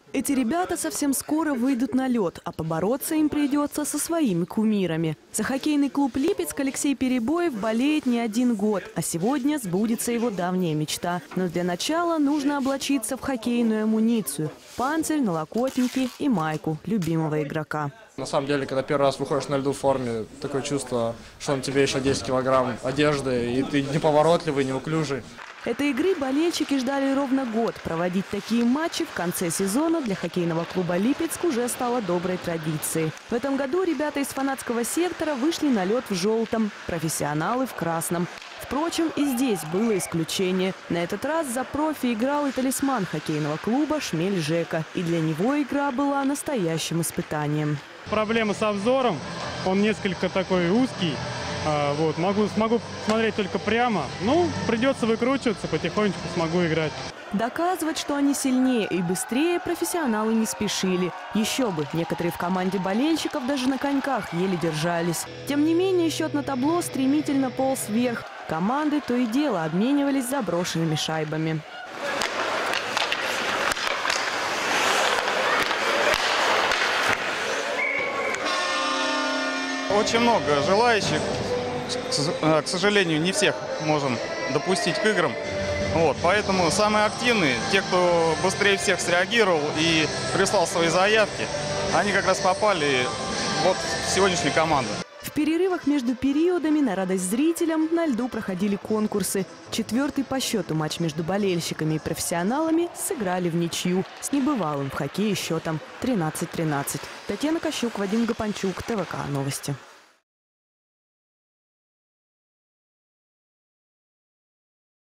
Эти ребята совсем скоро выйдут на лед, а побороться им придется со своими кумирами. За хоккейный клуб «Липецк» Алексей Перебоев болеет не один год, а сегодня сбудется его давняя мечта. Но для начала нужно облачиться в хоккейную амуницию – панцирь, налокотники и майку любимого игрока. На самом деле, когда первый раз выходишь на льду в форме, такое чувство, что на тебе еще 10 килограмм одежды, и ты неповоротливый, неуклюжий. Этой игры болельщики ждали ровно год. Проводить такие матчи в конце сезона для хоккейного клуба «Липецк» уже стало доброй традицией. В этом году ребята из фанатского сектора вышли на лед в желтом, профессионалы в красном. Впрочем, и здесь было исключение. На этот раз за профи играл и талисман хоккейного клуба Шмель Жека. И для него игра была настоящим испытанием. Проблема со взором, он несколько такой узкий. Смогу смотреть только прямо. Придется выкручиваться, потихонечку смогу играть. Доказывать, что они сильнее и быстрее, профессионалы не спешили. Еще бы, некоторые в команде болельщиков даже на коньках еле держались. Тем не менее, счет на табло стремительно полз вверх. Команды то и дело обменивались заброшенными шайбами. Очень много желающих. К сожалению, не всех можем допустить к играм. Поэтому самые активные, те, кто быстрее всех среагировал и прислал свои заявки, они как раз попали в сегодняшнюю команду. В перерывах между периодами на радость зрителям на льду проходили конкурсы. 4-й по счету матч между болельщиками и профессионалами сыграли в ничью с небывалым в хоккее счетом 13-13. Татьяна Кощук, Вадим Гапанчук, ТВК Новости.